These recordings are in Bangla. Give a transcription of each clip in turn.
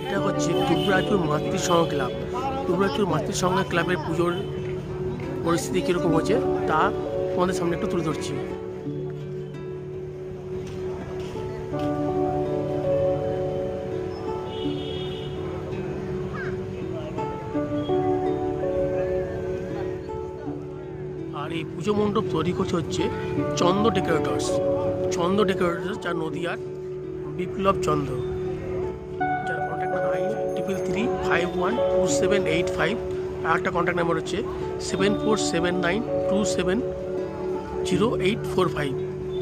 এটা হচ্ছে দুবরাজপুর মাতৃ সংঘ ক্লাব। দুবরাজপুর মাতৃ সংঘ ক্লাবের পুজোর পরিস্থিতি কীরকম হচ্ছে তা তোমাদের সামনে একটু তুলে ধরছি। আর এই পুজো মণ্ডপ তৈরি করছে হচ্ছে চন্দ্র ডেকোরেটর্স, যা নদিয়ার বিপ্লব চন্দ্র, যার কন্ট্যাক্ট নাম্বার 9335127885। আর একটা কন্ট্যাক্ট নাম্বার হচ্ছে 7479270845।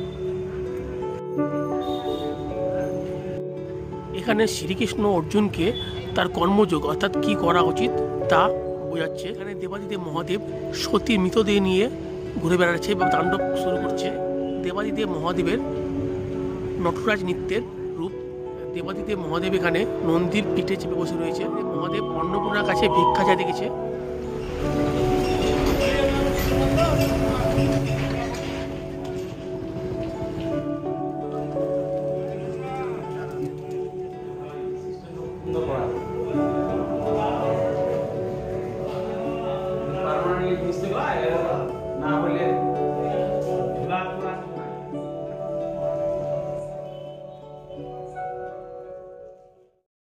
এখানে শ্রীকৃষ্ণ অর্জুনকে তার কর্মযোগ অর্থাৎ কি করা উচিত তা বোঝাচ্ছে। এখানে দেবাদিদেব মহাদেব সতীর মৃতদেহ নিয়ে ঘুরে বেড়াচ্ছে এবং তাণ্ডব শুরু করছে। দেবাদিদেব মহাদেবের নটরাজ নৃত্যের রূপ। দেবাদিদেব মহাদেব এখানে নন্দীর পিঠে চেপে বসে রয়েছে। মহাদেব অন্নপূর্ণার কাছে ভিক্ষা চাইতে গেছে।